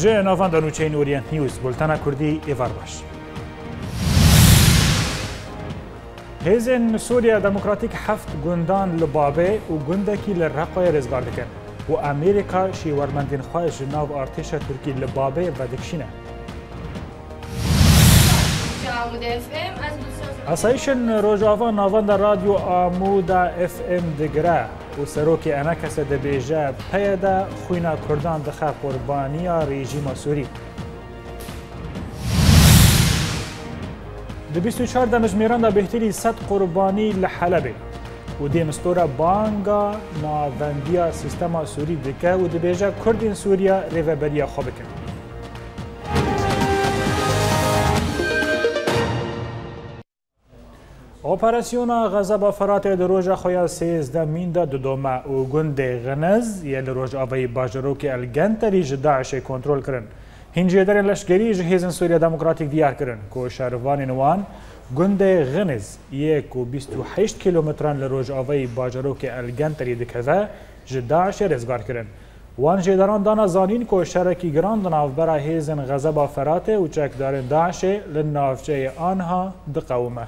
جه ناوان دانوچین اورینت نیوز بولتانا کردی ایوار باش. هیزن سوریا دموکراتیک هفت گندان لبابه و گندکی لرقای رزگار دکن و امریکا شیورمندین خواهش ناو ارتش ترکی لبابه و دکشینه. اسایشن روجاوا ناوان در رادیو آمودا اف ام دگره و سروکی انا کسی دبیجه پیدا خوینا کردان دخه قربانی رژیم سوری. د 24 دمجمیران دا بهتری 100 قربانی لحلبه و دی مستورا بانگا ناوندیا سیستما سوری دکه و دبیجه کردین سوریا ریوبریا خواه بکن. اپراسیون غضب فرات در روز خویا 13 میندا دوما و گند غنز یل روز آوی باجروک الگنتری داعش کنترل کرن. هنجی در لشکری جهیزن سوریا دموکراتیک دیار کرن که شهروان نوان گند غنز 1.28 کیلومتران لروج آوی باجروک الگنتری دکه داعش رزگار کرن. وان جداران دانا زانین که شرکی گراند نافبرا هیزن غضب فرات و چکدارن داعش لنافچه آنها دقومه.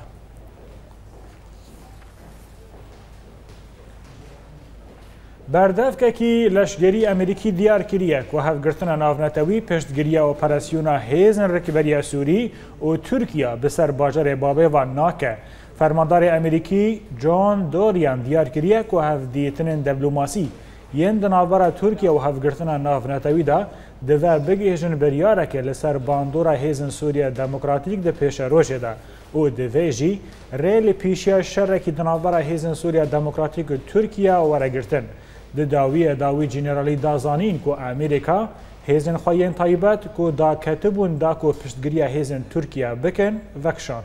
بردف که لشگری امریکی دیار کریه که هفگرتن ناونتوی پشتگیری اپراسیون هیزن رکبری سوری و ترکیه بسر باجر بابه و ناکه. فرماندار امریکی جان دوریان دیار کریه که هف دیتن دیپلماسی ین دناورا ترکیه و هفگرتن ناونتوی دا دوه بگیجن بریاره که لسر باندورا هیزن سوریا دموکراتیک ده پیش روشه دا و دوه جی ریل پیشیا شرکی دناورا هیزن سوریا دموکراتیک ترکیه ورگرتن. داوی جنرالی دازانین که امریکا هیزن خواهین طایبت که دا کتبون دا که پشتگیری هیزن ترکیه بکن وکشاند.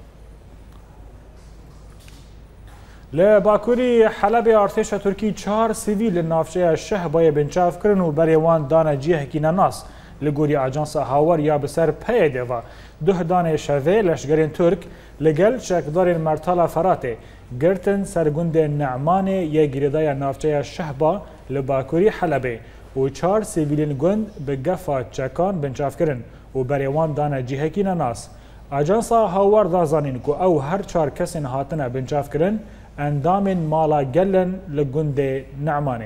لباکوری حلب ارتش ترکی 4 سیویل نافچه شهبای بنچاف کرن و بریوان دانه جیه کی نناس لگوری آجانس هاور یا بسر پیده و 2 دانه شوه لشگرین ترک لگل چکدارین مرتالا فراته گرتن سرگند نعمان یک گریدای نافچه شهبا لباکوری حلبه و 4 سیویلین گند به گفا چکان بنچاف کرن و بریوان دانه جیه کی نناس. آجانس هاور دازانین که او هر 4 کسین هاتنه بنچاف کرن اندام مالا گلن لگند نعمانه.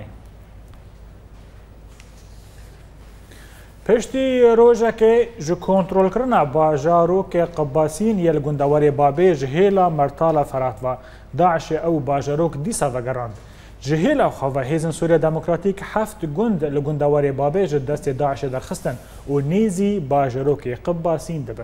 پشتی روزه که جو کنترل کرنا باجارو که قباسین یل گندواری بابه جهیلا مرتالا فرات و داعش او باجاروک دیسا وگراند. جهیلا خواه هیزن سوریا دموکراتیک 7 گند لگندواری بابه جد دست داعش درخستن و نیزی باجاروک قباسین دبن.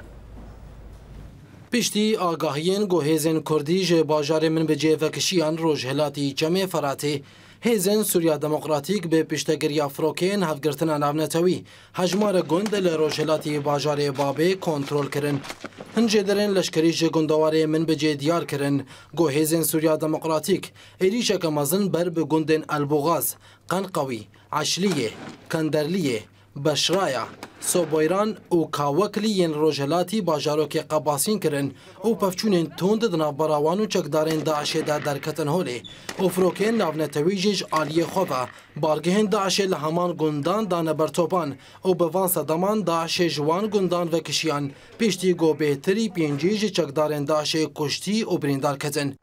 پشتی آگاهین گو هیزن کردی جه باجار من به جه وکشیان روش هلاتی جمع فراته هیزن سوریا دموکراتیک به پشتگیری افروکین هفگرتن ناونتوی هجمار گند لروش هلاتی باجار بابه کنترل کرن. هنجه درین لشکری جه گندواره من به جه دیار کرن گو هیزن سوریا دموکراتیک ایریشه که مزن بر به گندن البوغاز، قنقوی، عشلیه، کندرلیه، بشرایا، سوبایران و کاوکلی ین روجلاتی باجاروک قباسین کرن و پفچونین توند دناف براوان و چکدارین داعش دا درکتن هولی و فروکین ناونتویجش آلیه خواه بارگهن داعش لهمان گندان دان برطوبان و بوان صدمان داعش جوان گندان و کشیان پیشتی گو بهتری پینجیج چکدارین داعش کشتی و بریندار کتن.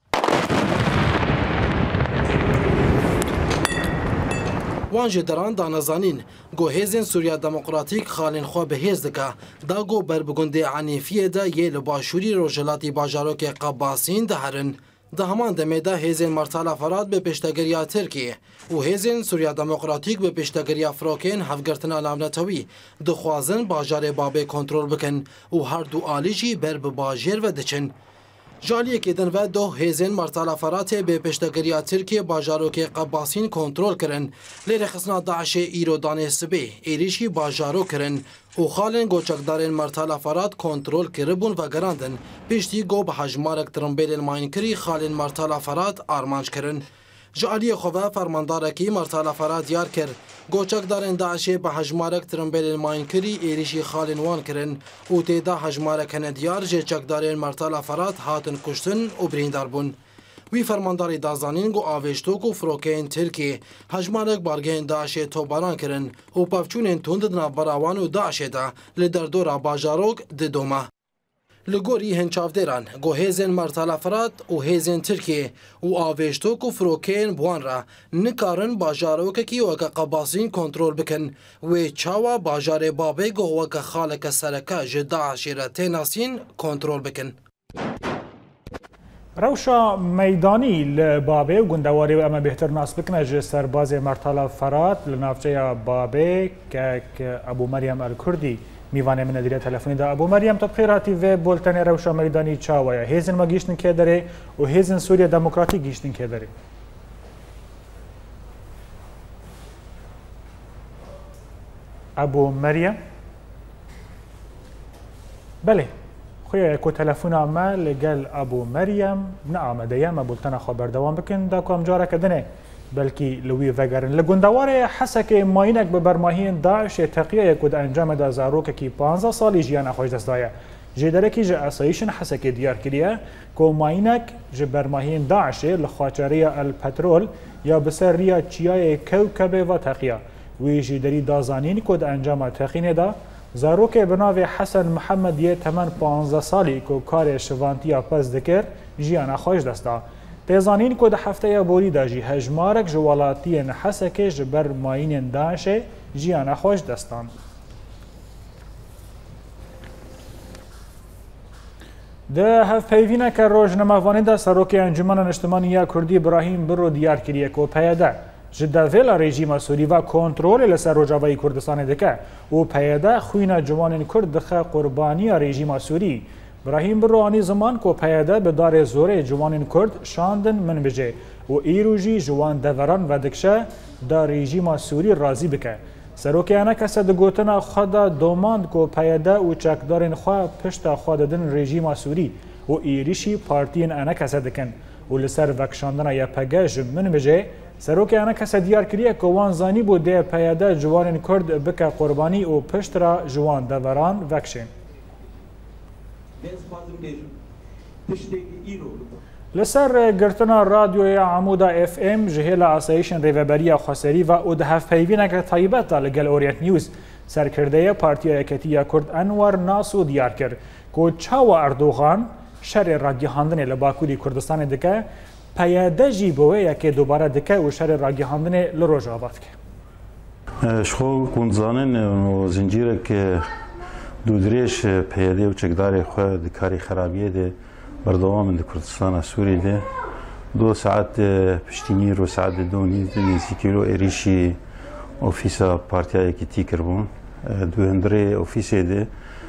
وان جدران دانزانین گو هیزن سوریا دموکراتیک خالین خو به هیز دکه دا گو بربگند عنیفیه دا یه لباشوری روجلاتی باجاروک قباسین دهرن ده همان دمه دا هیزن مرتالا فراد به پشتگیری ترکیه و هیزن سوریا دموکراتیک به پشتگیری افروکین هفگرتن ناونتوی دخوازن باجار بابه کنترل بکن و هر دو آلیجی بر به باجر و دچن. جالیه که دن و 2 هیزن مرتالا فرات به پشتگیری ترکیه باجاروک قباسین کنترل کرن لیر خصنا داعش ایرو دانه سبه ایریشی باجارو کرن و خالن گوچکدارین مرتالا فرات کنترل کربون و گراندن پیشتی گو به حجمارک ترمبیل الماین کری خالن مرتالا فرات آرمانج کرن. جالیه خواه فرماندارکی مرتالا فرات دیار کر گوچکدارین داعش به حجمارک ترمبیل الماین کری ایریشی خالن وان کرن و تیدا حجمارک هندیار جه چکدارین مرتالا فرات هاتن کشتن و بریندار بون. وی فرمانداری دازانین گو آویشتوک و فروکین ترکی هجمارک بارگین داعش توباران کرن و پفچونین توند نافبراوان و داعش دا لدردورا باجاروک ددوما. لگوری هنچافدران گو هیزن مرتالا فرات و هیزن ترکی و آویشتوک و فروکین بوان را نکارن باجاروک کی وکا قباسین کنترول بکن و چاوا باجار بابه گو وکا خالک سرکا جداعش را تیناسین کنترول بکن. روشا میدانی لبابه و گندواری و اما بهتر ناس بکنه جه سرباز مرتالا فرات لنافچه بابه که ابو مریم الکردی میوانه من دیره تلفنی دا. ابو مریم تو بخیراتی و بولتن روشا میدانی چاویا هیزن ما گیشتن که داره و هیزن سوریا دموکراتی گیشتن که داره. ابو مریم بله خویا کو تلفن ما لگل ابو مریم نه آمده یم بولتن خبر دوام بکن دا کام جاره کدنه بلکی لوی وگرن لگندوار حسک ماینک به برماهین داعش تقیه کد انجام دا زاروک کی 15 سالی جیان خوش دست دایه جدره کی جه اسایشن حسک دیار کریه کو ماینک جه برماهین داعش لخاچری الپترول یا بسر ریا چیای کوکبه و تقیه وی جدری دازانین کد انجام تقینه دا زاروک بناو حسن محمد یه تمن 15 سالی که کار شوانتیا پس دکر جیان خوش دستا. تیزانین که ده هفته بوری دا جی هجمارک جوالاتی نحسک جبر ماین داعش جیان خوش دستان. ده هف پیوینه که روزنامه‌وانی دا سروک انجمن اجتماعی کردی ابراهیم برو دیار کریه که پیاده جدا ویلا رژیم سوری و کنترل لسر روجاوی کردستان دکه و پیاده خوین جوان کرد دخه قربانی رژیم سوری ابراهیم برو زمان که پیاده به دار زور جوان کرد شاندن من بجه و ایروجی جوان دوران و دکشه دا رژیم سوری راضی بکه سروک انا کسا دگوتنا خدا دوماند که پیاده و چکدارن خواه پشت خوددن رژیم سوری و ایریشی پارتین انا کسا دکن و لسر وکشاندن یا پگه من بجه سروک انا کسا دیار کریه که وان زانی بوده پیاده جوان کرد بکه قربانی و پشت را جوان دوران وکشن. لسر گرتنا رادیوی عمودا اف ام جهیل آسایشن ریوبری خسری و ادهف پیوینه که طایبت لگل اورینت نیوز سرکرده پارتی اکتیا کرد انور ناسو دیار کرد که چاو اردوغان شر راگیهاندن لباکوری کردستان دکه پیاده جی بوه که دوباره دکه و شر راگیهاندن لروج آباد که شخو کنزانن و زنجیره که دودریش پیاده و چکدار خود دکاری خرابیه ده بردوام ده کردستان سوری ده 2 ساعت پشتینی رو ساعت دونی نیزی کیلو ایریشی اوفیسا پارتیای که تی کربون دو هندره اوفیسی ده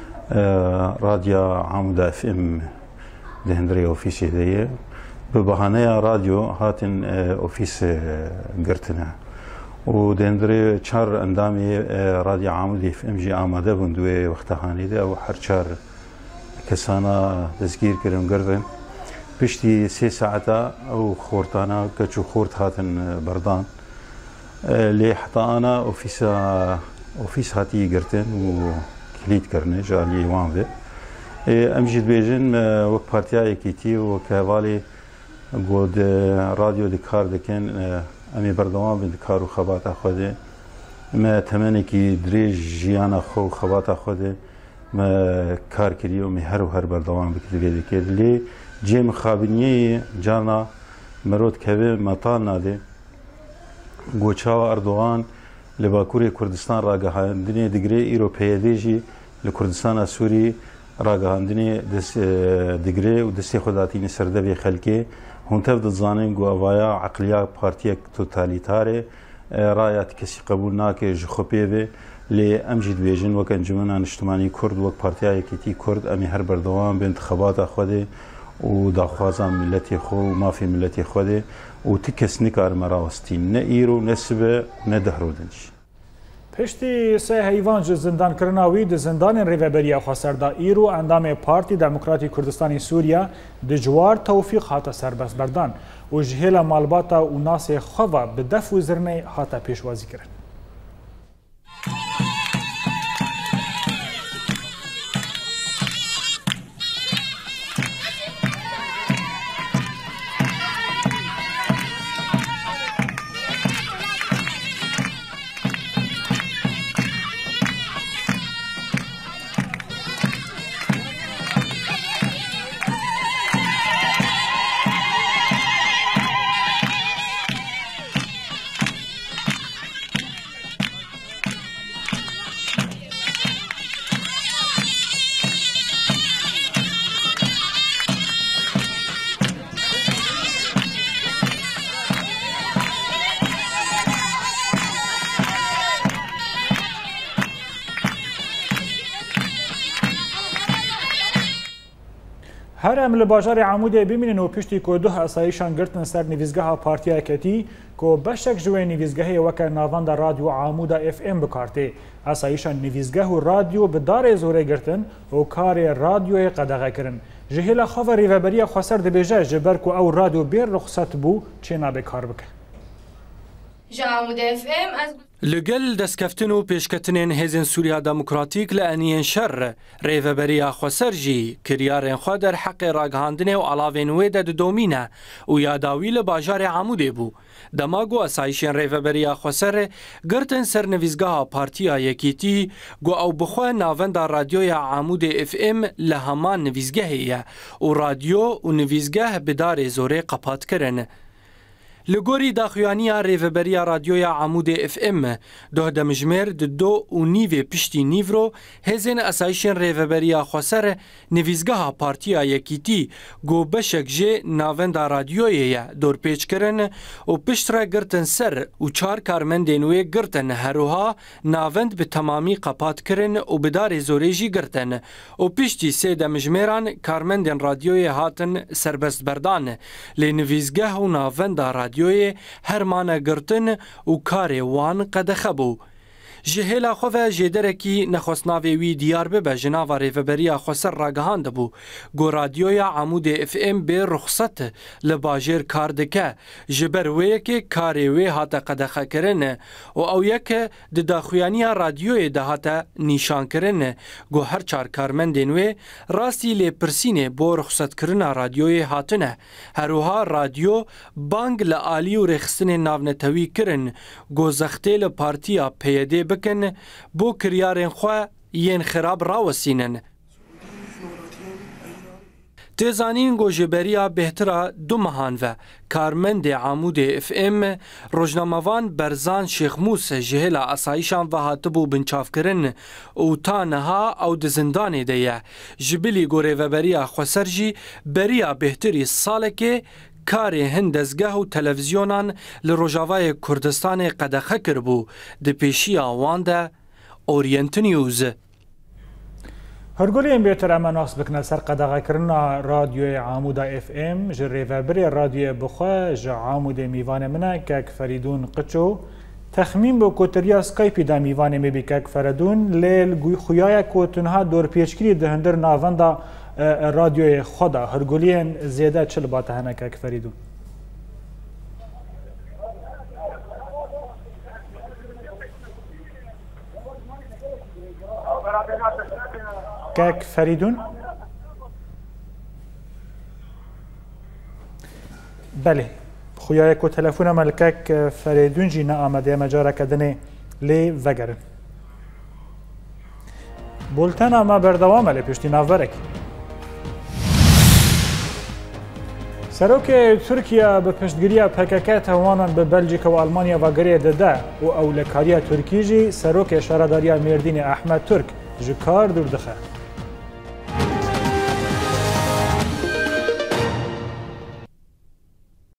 رادیا عمودا اف ام ده هندره اوفیسی ده به بهانه رادیو هاتن اوفیس گرتنه و ده هندره 4 اندامی رادیو عمودا اف ام جی آماده بندوی وقت هانی ده و هر 4 کسانا دزگیر کرم گردن پشتی 3 ساعتا او خورتانا کچو خورت هاتن بردان لی حتی انا اوفیس هاتی گرتن و کلید کرنه جالی وان ده امجد بیجن وک پارتیای کیتی و کهوالی گود رادیو دکار دکن امی بردوان به دکار و خبات خوده ما تمنی که دریج جیان خو خبات خوده ما کار کریو می هر و هر بردوان بکدوی دکر لی جیم خابنیه جانا مرود که مطال ناده گوچاو اردوغان لباکوری کردستان راگهاندنی دگری ایرو پیادیجی لکردستان سوری راگهاندنی دگری و دستی خوداتین سردوی خلکی هنتف دزانین گو اوایا عقلیا پارتیک توتالیتاره رایت کسی قبول ناکه جخوپیوه لی امجد بیجن وک انجمن اجتماعی کرد وک پارتیای کیتی کرد امی هر بردوام به انتخابات خوده و داخوازان ملتی خو و مافی ملتی خوده و تکس نکار مراوستین نه ایرو نسبه نه دهرودنش پشتی سه حیوان زندان کرناوی ده زندان ریوبری خسر دا ایرو اندام پارتی دموکراتی کردستانی سوریا ده جوار توفیق هاتا سربست بردان و جهیل مالباتا و ناس خواه به دف و زرنه هاتا پیشوازی کرن. هر ام لباجار عموده ببینن و پشتی که دو اسایشان گرتن سر نویزگاه پارتیا کتی که بشک جوی نویزگاهی وکر ناوند رادیو عموده اف ام بکارته اسایشان نویزگاه و رادیو به دار زوره گرتن و کار رادیو قدغه کرن جهیل خواه ریوبری خسر دبیجه جبر که او رادیو بیر رخصت بو چینا بکار بکه عموده اف ام از لگل دستکفتن و پیشکتنین هیزن سوریا دموکراتیک لعنین شر ریوبریا خسر جی کریارن خوا در حق راگهاندنه و علاوین ویده دومینه و یاداوی لباجار عموده بو. دماغو اسایشین ریوبریا خسر گرتن سر نویزگاه پارتیا یکیتی گو او بخوا ناوند رادیوی عموده اف ام لهمان نویزگاهیه و رادیو و نویزگاه بدار زوره قپات کرن. لگوری داخویانی ریوبریا رادیوی عموده اف ام ده دمجمر دو و نیو پشتی نیورو هزین اسایشین ریوبریا خسر نویزگاه پارتیا یکیتی گو بشک جه ناوند رادیوی دور پیچ کرن و پشت را گرتن سر و چار کارمندینوی گرتن هروها ناوند به تمامی قپات کرن و بدار زوریجی گرتن و پشتی سه دمجمران کارمندین رادیوی هاتن سربست بردان لی نویزگاه و ناوند رادیوی هرمانه گرتن و کار وان قدخه بو. جهیل خواه جدرکی نخستناوی وی دیار به جناو ریوبریا خسر راگهاند بو گو رادیوی عموده اف ام به رخصت لباجر کار دکه جبر وی که کاری وی هاته قدخه کرن و او یک داخویانی رادیوی ده هاته نیشان کرن گو هر چار کارمندین وی راستی لی پرسینه بو رخصت کرن رادیوی هاتنه هروها رادیو بانگ لعالی و رخصتن ناونتوی کرن گو زخته لپارتیا پیده بکن بو کریارن خواه ین خراب راوسینن. تیزانین گو جبریا بهتره دو مهان و کارمند عموده اف ام روزنامه‌وان برزان شیخ موسی جهل اسایشان و هاتبو بنچاف کرن و تا نها او د زندان دیه جبلی گو ریوبریا خسر جی بریا بهتری سالکه کاری هندزگاه و تلویزیونان لروجاوای کردستان قدخه کربو ده پیشی آوان ده اورینت نیوز. هرگولی این بیتر اما ناس بکنه سر قدغه کرنا رادیوی عموده اف ام جره وبری رادیوی بخواه جا عموده میوان منه که فریدون قچو تخمین با کوتریا سکایپی دا میوان میبی که فریدون لیل گوی خویای کوتنها دور پیچکری دهندر ناونده رادیوی خدا هرگولی این زیاده چل باته هنه که فریدون کاک فریدون بله خویای کو تلفون ملکک فریدون جی نه آمده مجاره کدنه لی وگرن بولتن اما بردوام لی پشتی ناورک سروک ترکیه به پشتگیری پکک توانان به بلژیک و آلمانیا و گریه داده و اولکاری ترکی جی سروک شهرداری مردین احمد ترک جکار دور دخه